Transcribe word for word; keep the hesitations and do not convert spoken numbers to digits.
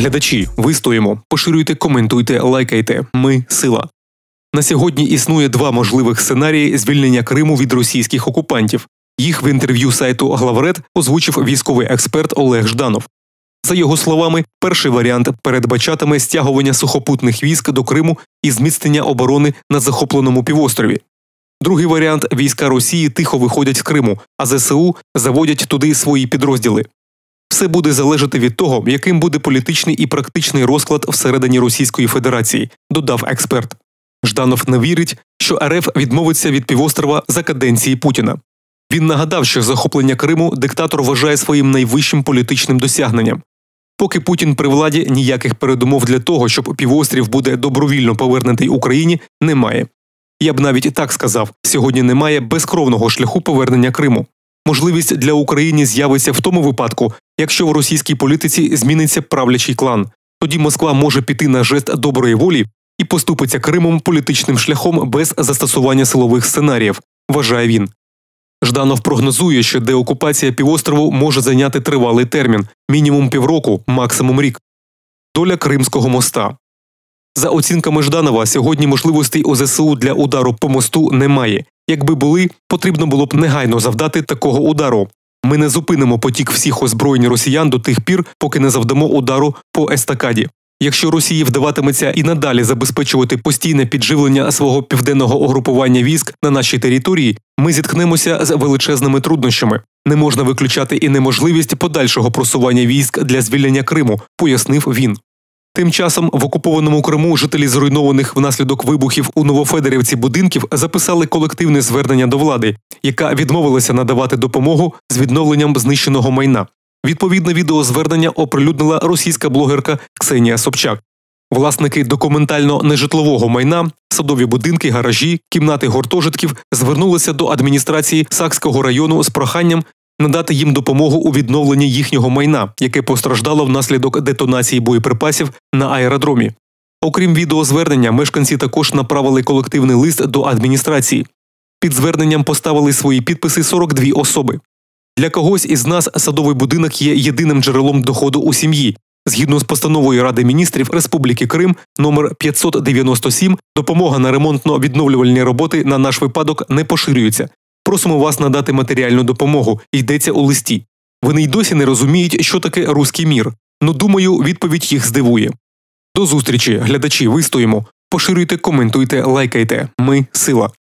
Глядачі, вистоїмо, поширюйте, коментуйте, лайкайте. Ми – сила. На сьогодні існує два можливих сценарії звільнення Криму від російських окупантів. Їх в інтерв'ю сайту «Главред» озвучив військовий експерт Олег Жданов. За його словами, перший варіант передбачатиме стягування сухопутних військ до Криму і зміцнення оборони на захопленому півострові. Другий варіант – війська Росії тихо виходять з Криму, а ЗСУ заводять туди свої підрозділи. Все буде залежати від того, яким буде політичний і практичний розклад всередині Російської Федерації, додав експерт. Жданов не вірить, що РФ відмовиться від півострова за каденції Путіна. Він нагадав, що захоплення Криму диктатор вважає своїм найвищим політичним досягненням. Поки Путін при владі, ніяких передумов для того, щоб півострів буде добровільно повернутий Україні, немає. Я б навіть і так сказав, сьогодні немає безкровного шляху повернення Криму. Можливість для України з'явиться в тому випадку, якщо в російській політиці зміниться правлячий клан. Тоді Москва може піти на жест доброї волі і поступиться Кримом політичним шляхом без застосування силових сценаріїв, вважає він. Жданов прогнозує, що деокупація півострову може зайняти тривалий термін – мінімум півроку, максимум рік. Доля Кримського моста. За оцінками Жданова, сьогодні можливостей у ЗСУ для удару по мосту немає. Якби були, потрібно було б негайно завдати такого удару. Ми не зупинимо потік всіх озброєнь росіян до тих пір, поки не завдамо удару по естакаді. Якщо Росії вдаватиметься і надалі забезпечувати постійне підживлення свого південного угрупування військ на нашій території, ми зіткнемося з величезними труднощами. Не можна виключати і неможливість подальшого просування військ для звільнення Криму, пояснив він. Тим часом в окупованому Криму жителі зруйнованих внаслідок вибухів у Новофедерівці будинків записали колективне звернення до влади, яка відмовилася надавати допомогу з відновленням знищеного майна. Відповідне відеозвернення оприлюднила російська блогерка Ксенія Собчак. Власники документально-нежитлового майна, садові будинки, гаражі, кімнати гуртожитків звернулися до адміністрації Сакського району з проханням надати їм допомогу у відновленні їхнього майна, яке постраждало внаслідок детонації боєприпасів на аеродромі. Окрім відеозвернення, мешканці також направили колективний лист до адміністрації. Під зверненням поставили свої підписи сорок дві особи. Для когось із нас садовий будинок є єдиним джерелом доходу у сім'ї. Згідно з постановою Ради міністрів Республіки Крим номер п'ятсот дев'яносто сім, допомога на ремонтно-відновлювальні роботи на наш випадок не поширюється. Просимо вас надати матеріальну допомогу, йдеться у листі. Вони й досі не розуміють, що таке руський мір. Но, думаю, відповідь їх здивує. До зустрічі, глядачі, вистоїмо. Поширюйте, коментуйте, лайкайте. Ми – сила.